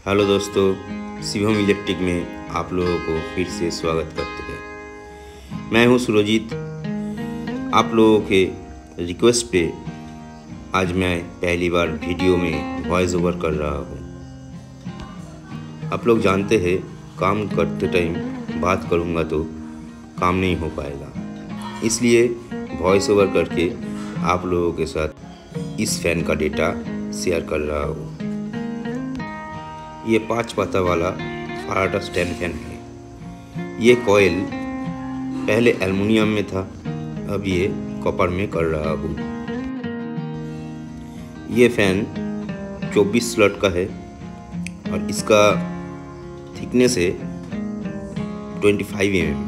Hello दोस्तों, Shivam electric में आप लोगों को फिर से स्वागत करते हैं। मैं हूं सुरजीत। आप लोगों के रिक्वेस्ट पे आज मैं पहली बार वीडियो में वॉइस ओवर कर रहा हूं। आप लोग जानते हैं काम करते टाइम बात करूंगा तो काम नहीं हो पाएगा, इसलिए वॉइस ओवर करके आप लोगों के साथ इस फैन का डेटा शेयर कर रहा हूँ। ये 5 पाता वाला फराडा स्टैंड फैन है। ये कॉइल पहले एल्युमिनियम में था, अब ये कॉपर में कर रहा हूँ। ये फैन 24 स्लॉट का है और इसका थिकनेस है 25 mm।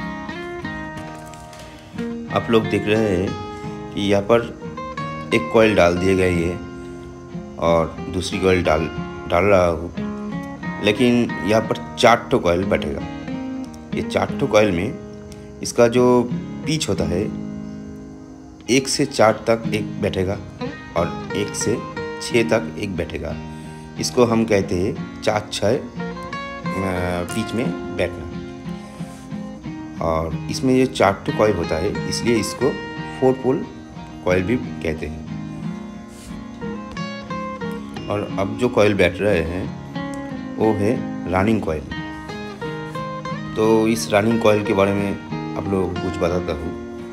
आप लोग देख रहे हैं कि यहाँ पर एक कॉइल डाल दिए गए है और दूसरी कॉइल डाल रहा हूँ, लेकिन यहाँ पर 4 ठो कॉइल बैठेगा। ये 4 ठो कॉइल में इसका जो पिच होता है 1 से 4 तक एक बैठेगा और 1 से 6 तक एक बैठेगा। इसको हम कहते हैं 4-6 पिच में बैठना। और इसमें ये 4 ठो कॉइल होता है, इसलिए इसको 4 पोल कॉइल भी कहते हैं। और अब जो कॉइल बैठ रहे हैं वो है रनिंग कॉइल। तो इस रनिंग कॉइल के बारे में आप लोगों को कुछ बताता हूँ।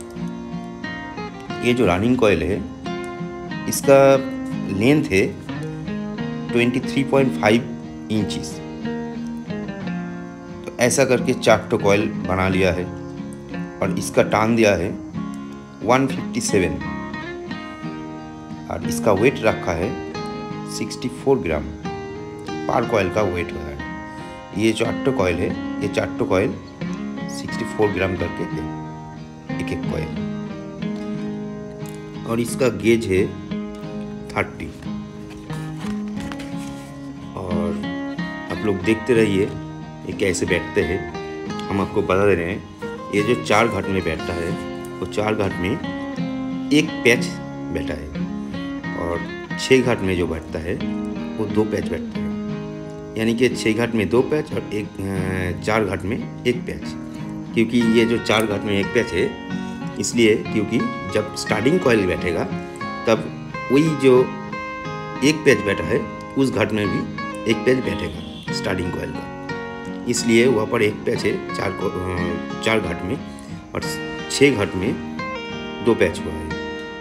ये जो रनिंग कॉइल है इसका लेंथ है 23.5 इंचेस। तो ऐसा करके 4 ठो कॉइल बना लिया है और इसका टान दिया है 157 और इसका वेट रखा है 64 ग्राम पर कॉइल का वेट हो रहा है। ये 4 कॉइल है, ये 4 कॉइल 64 ग्राम करके है एक कॉइल। और इसका गेज है 30। और आप लोग देखते रहिए ये कैसे बैठते हैं। हम आपको बता दे रहे हैं, ये जो 4 घाट में बैठता है वो 4 घाट में एक पैच बैठा है और 6 घाट में जो बैठता है वो 2 पैच बैठता है। यानी कि 6 घाट में 2 पैच और 4 घाट में 1 पैच। क्योंकि ये जो 4 घाट में 1 पैच है इसलिए क्योंकि जब स्टार्टिंग कॉइल बैठेगा तब वही जो 1 पैच बैठा है उस घाट में भी 1 पैच बैठेगा स्टार्टिंग कॉइल का, इसलिए वहाँ पर 1 पैच है 4 घाट में और 6 घाट में 2 पैच हुआ है।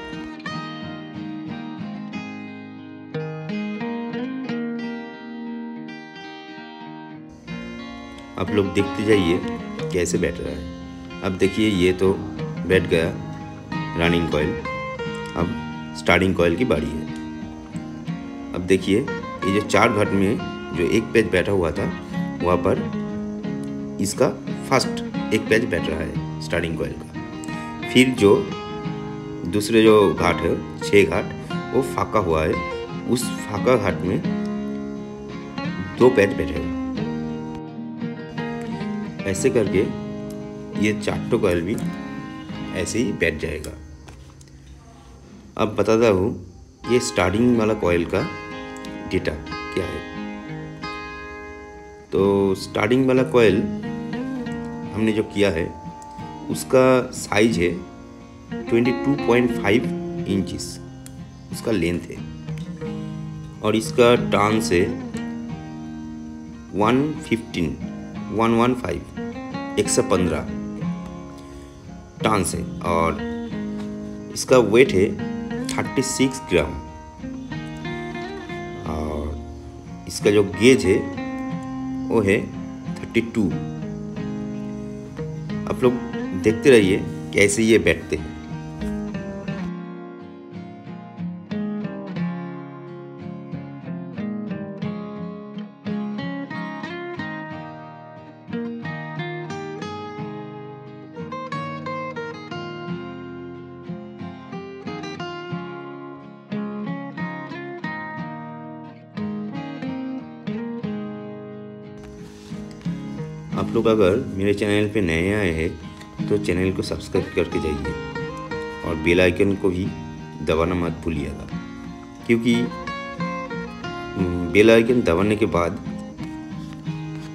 आप लोग देखते जाइए कैसे बैठ रहा है। अब देखिए ये तो बैठ गया रनिंग कॉइल, अब स्टार्टिंग कॉइल की बारी है। अब देखिए ये जो 4 घाट में जो 1 पैच बैठा हुआ था वहाँ पर इसका फर्स्ट 1 पैच बैठ रहा है स्टार्टिंग कॉइल का। फिर जो दूसरे जो घाट है 6 घाट वो फाका हुआ है, उस फाका घाट में 2 पैच बैठेगा। ऐसे करके ये 4 कॉइल भी ऐसे ही बैठ जाएगा। अब बताता हूँ ये स्टार्टिंग वाला कॉइल का डेटा क्या है। तो स्टार्टिंग वाला कॉइल हमने जो किया है उसका साइज है 22.5 इंचेस उसका लेंथ है और इसका टर्न से 115 टन से और इसका वेट है 36 ग्राम और इसका जो गेज है वो है 32। आप लोग देखते रहिए कैसे ये बैठते हैं। आप लोग अगर मेरे चैनल पे नए आए हैं तो चैनल को सब्सक्राइब करके जाइए और बेल आइकन को भी दबाना मत भूलिएगा, क्योंकि बेल आइकन दबाने के बाद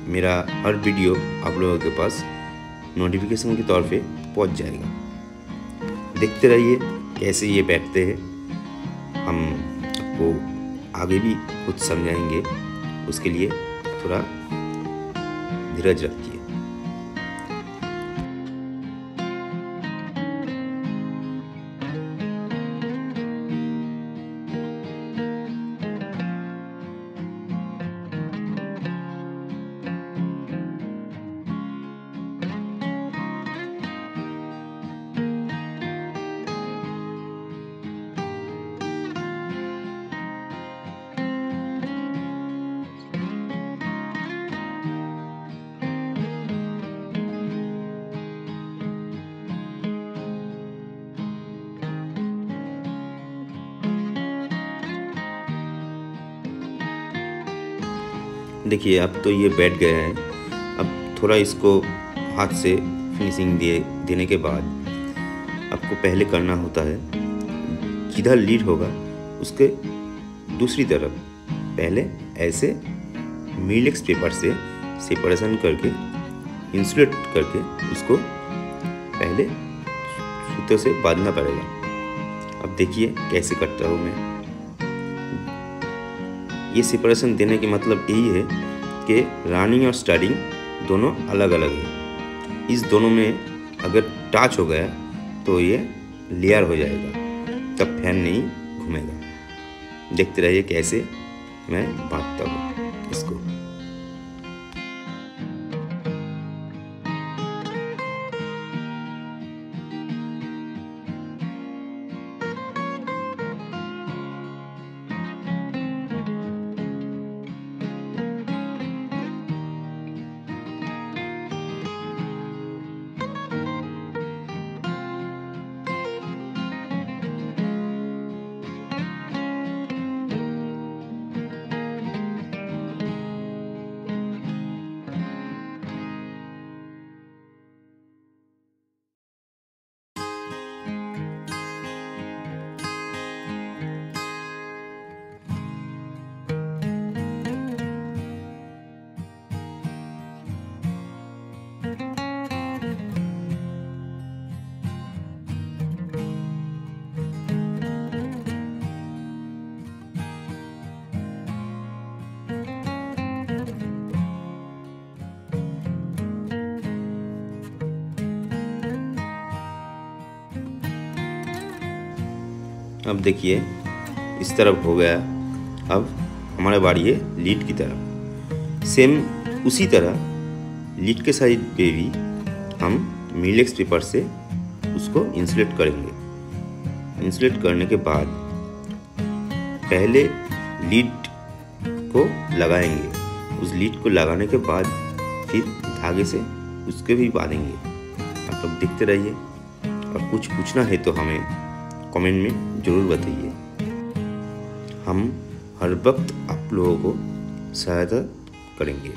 मेरा हर वीडियो आप लोगों के पास नोटिफिकेशन के तौर पे पहुंच जाएगा। देखते रहिए कैसे ये बैठते हैं। हम आपको आगे भी कुछ समझाएंगे, उसके लिए थोड़ा धीरज रखिए। देखिए अब तो ये बैठ गए हैं। अब थोड़ा इसको हाथ से फिनिशिंग देने के बाद आपको पहले करना होता है, जिधर लीड होगा उसके दूसरी तरफ पहले ऐसे मिलेक्स पेपर से सेपरेशन करके इंसुलेट करके उसको पहले सूते से बांधना पड़ेगा। अब देखिए कैसे करता हूँ मैं। ये सेपरेशन देने के मतलब यही है कि रनिंग और स्टार्टिंग दोनों अलग अलग है। इस दोनों में अगर टच हो गया तो ये लेयर हो जाएगा, तब फैन नहीं घूमेगा। देखते रहिए कैसे मैं बांधता हूँ इसको। अब देखिए इस तरफ हो गया। अब हमारा बारी है लीड की तरफ। सेम उसी तरह लीड के साइड पे भी हम मिलेक्स पेपर से उसको इंसुलेट करेंगे। इंसुलेट करने के बाद पहले लीड को लगाएंगे। उस लीड को लगाने के बाद फिर धागे से उसके भी बांधेंगे। आप लोग देखते रहिए, और कुछ पूछना है तो हमें कमेंट में ज़रूर बताइए। हम हर वक्त आप लोगों को सहायता करेंगे।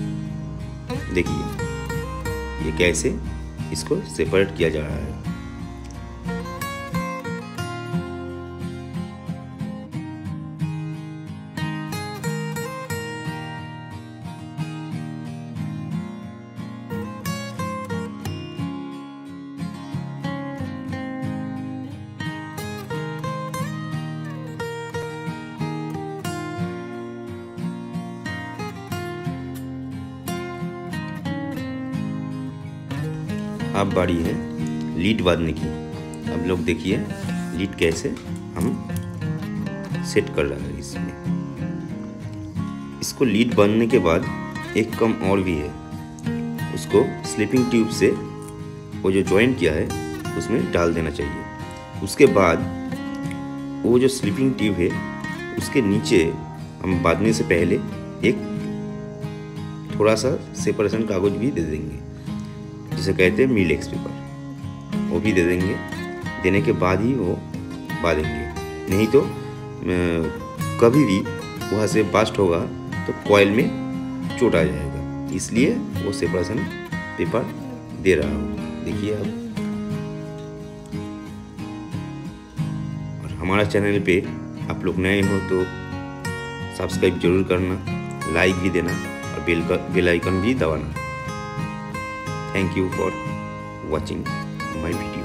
देखिए ये कैसे इसको सेपरेट किया जा रहा है। अब बारी है लीड बांधने की। अब लोग देखिए लीड कैसे हम सेट कर रहे हैं इसमें। इसको लीड बांधने के बाद एक काम और भी है, उसको स्लीपिंग ट्यूब से वो जो जॉइंट किया है उसमें डाल देना चाहिए। उसके बाद वो जो स्लीपिंग ट्यूब है उसके नीचे हम बांधने से पहले एक थोड़ा सा सेपरेशन कागज भी दे देंगे, जिसे कहते हैं मिलेक्स पेपर। वो भी दे देंगे। देने के बाद ही वो बांधेंगे, नहीं तो कभी भी वहाँ से बस्ट होगा तो कॉइल में चोट आ जाएगा। इसलिए वो सेपरेशन पेपर दे रहा हूँ। देखिए अब। और हमारा चैनल पे आप लोग नए हो तो सब्सक्राइब जरूर करना, लाइक भी देना और और बेल आइकन भी दबाना। Thank you for watching my video.